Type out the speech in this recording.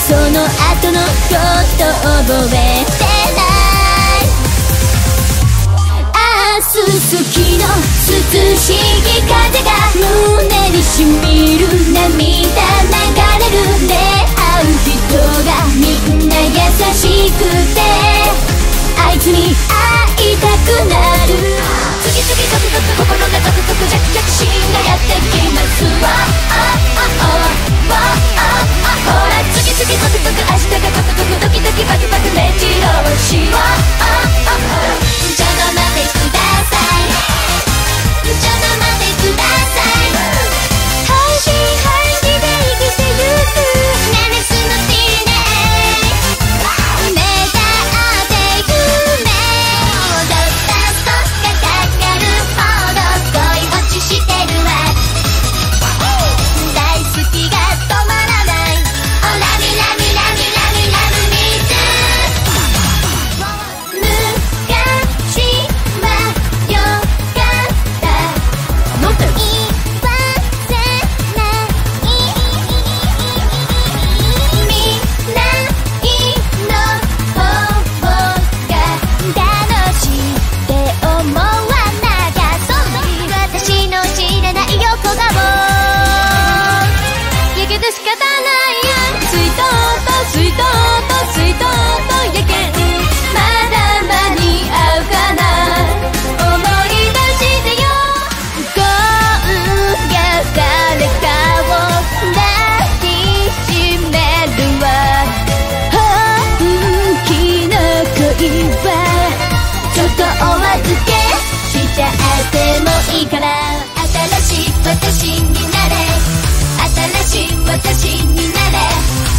その後のこと覚えてない。明日好きの涼しい風が胸にしみる、涙流れる。出会う人がみんな優しくて、あいつに会いたくなる。次々ゾクゾク心がゾクゾクジャクジャク心がやってきますわ。ほら次々ゾクゾク明日がゾクゾクドキドキバクバク目白押し。ちょっと待ってください、ちょっと待ってください。半信半疑で生きてゆくナレスのティーネ目が合って夢をどったとかかかるほど恋落ちしてるわ。大好きが止まらない。オラミラミラミラミラミミズ。昔はよかった言わせない未来の方が楽しいって思わなきゃ。私の知らない横顔やけど仕方ないや。スイートとスイートとスイートとやけんまだ間に合うかな。思い出してよ、今夜誰かを抱きしめるわ。本気の恋はちょっとお預けしちゃってもいいから。新しい私になれ、新しい私になれ。